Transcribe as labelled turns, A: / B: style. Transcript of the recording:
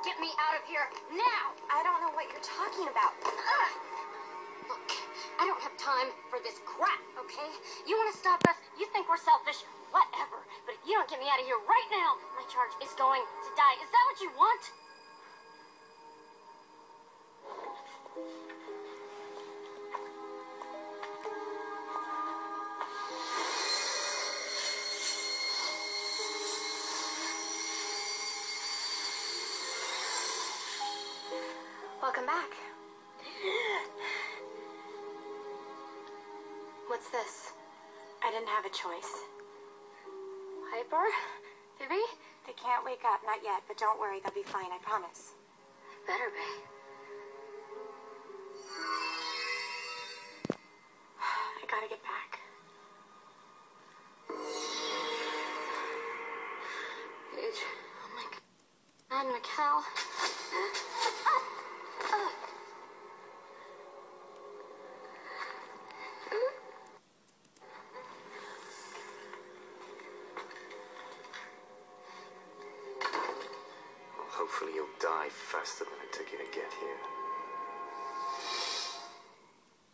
A: Get me out of here now!
B: I don't know what you're talking about.
A: Look, I don't have time for this crap, okay? You want to stop us? You think we're selfish? Whatever. But if you don't get me out of here right now, my charge is going to die. Is that what you want?
B: Welcome back. What's this? I didn't have a choice.
A: Piper? Phoebe?
B: They can't wake up, not yet, but don't worry, they'll be fine, I promise.
A: Better be.
B: I gotta get back.
A: Paige. Oh my God. And Mikal.
C: Hopefully you'll die faster than it took you to get here.